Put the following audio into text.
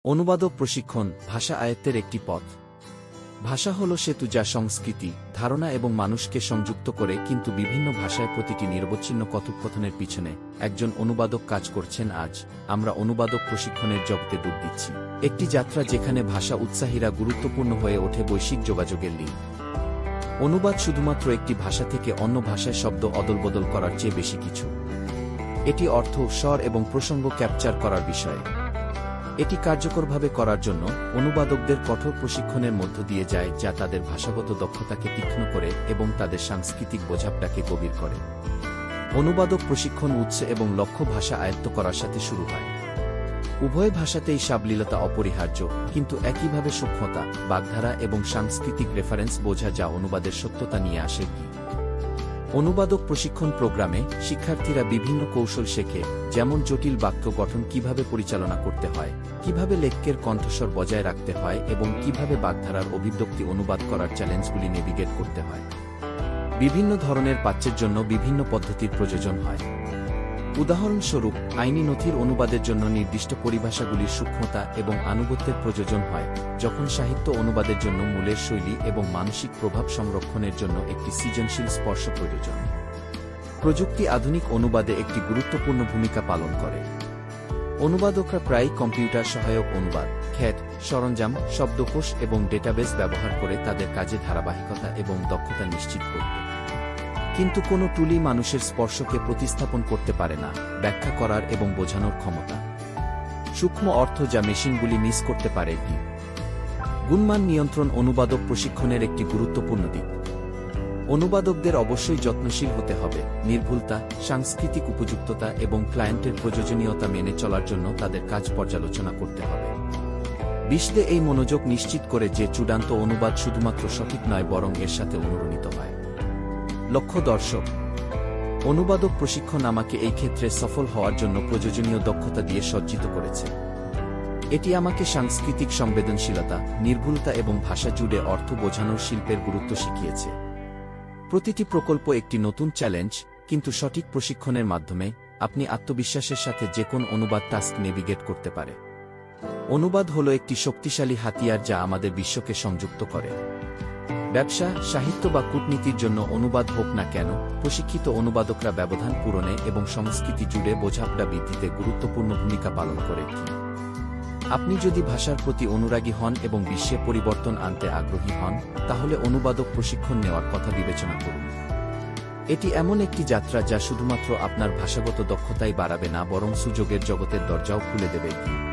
অনুবাদক প্রশিক্ষণ ভাষা আয়ত্তের একটি পথ। ভাষা হল সেতু যা সংস্কৃতি, ধারণা এবং মানুষকে সংযুক্ত করে, কিন্তু বিভিন্ন ভাষায় প্রতিটি নিরবচ্ছিন্ন কথোপকথনের পিছনে একজন অনুবাদক কাজ করছেন। আজ আমরা অনুবাদক প্রশিক্ষণের জগতে ডুব দিচ্ছি, একটি যাত্রা যেখানে ভাষা উৎসাহীরা গুরুত্বপূর্ণ হয়ে ওঠে বৈশ্বিক যোগাযোগের লিঙ্ক। অনুবাদ শুধুমাত্র একটি ভাষা থেকে অন্য ভাষায় শব্দ অদলবদল করার চেয়ে বেশি কিছু। এটি অর্থ, স্বর এবং প্রসঙ্গ ক্যাপচার করার বিষয়ে। এটি কার্যকরভাবে করার জন্য অনুবাদকদের কঠোর প্রশিক্ষণের মধ্য দিয়ে যায়, যা তাদের ভাষাগত দক্ষতাকে তীক্ষ্ণ করে এবং তাদের সাংস্কৃতিক বোঝাপটাকে গভীর করে। অনুবাদক প্রশিক্ষণ উৎস এবং লক্ষ্য ভাষা আয়ত্ত করার সাথে শুরু হয়। উভয় ভাষাতেই সাবলীলতা অপরিহার্য, কিন্তু একইভাবে সূক্ষ্মতা, বাগধারা এবং সাংস্কৃতিক রেফারেন্স বোঝা যা অনুবাদের সত্যতা নিয়ে আসে। অনুবাদক প্রশিক্ষণ প্রোগ্রামে শিক্ষার্থীরা বিভিন্ন কৌশল শেখে, যেমন জটিল বাক্য গঠন কিভাবে পরিচালনা করতে হয়, কিভাবে লেখকের কণ্ঠস্বর বজায় রাখতে হয় এবং কিভাবে বাগধারার অভিব্যক্তি অনুবাদ করার চ্যালেঞ্জগুলি নেভিগেট করতে হয়। বিভিন্ন ধরনের পাঠ্যের জন্য বিভিন্ন পদ্ধতির প্রয়োজন হয়। উদাহরণস্বরূপ, আইনি নথির অনুবাদের জন্য নির্দিষ্ট পরিভাষাগুলির সূক্ষ্মতা এবং আনুগত্যের প্রয়োজন হয়, যখন সাহিত্য অনুবাদের জন্য মূলের শৈলী এবং মানসিক প্রভাব সংরক্ষণের জন্য একটি সৃজনশীল স্পর্শ প্রয়োজন। প্রযুক্তি আধুনিক অনুবাদে একটি গুরুত্বপূর্ণ ভূমিকা পালন করে। অনুবাদকরা প্রায়ই কম্পিউটার সহায়ক অনুবাদ, খ্যাত, সরঞ্জাম, শব্দকোষ এবং ডেটাবেস ব্যবহার করে তাদের কাজে ধারাবাহিকতা এবং দক্ষতা নিশ্চিত করবে। কিন্তু কোনো টুলই মানুষের স্পর্শকে প্রতিস্থাপন করতে পারে না, ব্যাখ্যা করার এবং বোঝানোর ক্ষমতা। সূক্ষ্ম অর্থ যা মেশিনগুলি মিস করতে পারে। গুণমান নিয়ন্ত্রণ অনুবাদক প্রশিক্ষণের একটি গুরুত্বপূর্ণ দিক। অনুবাদকদের অবশ্যই যত্নশীল হতে হবে। নির্ভুলতা, সাংস্কৃতিক উপযুক্ততা এবং ক্লায়েন্টের প্রয়োজনীয়তা মেনে চলার জন্য তাদের কাজ পর্যালোচনা করতে হবে। বিশ্বে এই মনোযোগ নিশ্চিত করে যে চূড়ান্ত অনুবাদ শুধুমাত্র সঠিক নয়, বরং এর সাথে অনুরণিত হয়। লক্ষ্য দর্শক। অনুবাদক প্রশিক্ষণ আমাকে এই ক্ষেত্রে সফল হওয়ার জন্য প্রয়োজনীয় দক্ষতা দিয়ে সজ্জিত করেছে। এটি আমাকে সাংস্কৃতিক সংবেদনশীলতা, নির্ভুলতা এবং ভাষা জুড়ে অর্থ বোঝানোর শিল্পের গুরুত্ব শিখিয়েছে। প্রতিটি প্রকল্প একটি নতুন চ্যালেঞ্জ, কিন্তু সঠিক প্রশিক্ষণের মাধ্যমে আপনি আত্মবিশ্বাসের সাথে যে কোন অনুবাদ টাস্ক নেভিগেট করতে পারে। অনুবাদ হল একটি শক্তিশালী হাতিয়ার যা আমাদের বিশ্বকে সংযুক্ত করে। ব্যবসা, সাহিত্য বা কূটনীতির জন্য অনুবাদ হোক না কেন, প্রশিক্ষিত অনুবাদকরা ব্যবধান পূরণে এবং সংস্কৃতি জুড়ে বোঝাপড়া বৃদ্ধিতে গুরুত্বপূর্ণ ভূমিকা পালন করে। আপনি যদি ভাষার প্রতি অনুরাগী হন এবং বিশ্বে পরিবর্তন আনতে আগ্রহী হন, তাহলে অনুবাদক প্রশিক্ষণ নেওয়ার কথা বিবেচনা করুন। এটি এমন একটি যাত্রা যা শুধুমাত্র আপনার ভাষাগত দক্ষতাই বাড়াবে না, বরং সুযোগের জগতের দরজাও খুলে দেবে।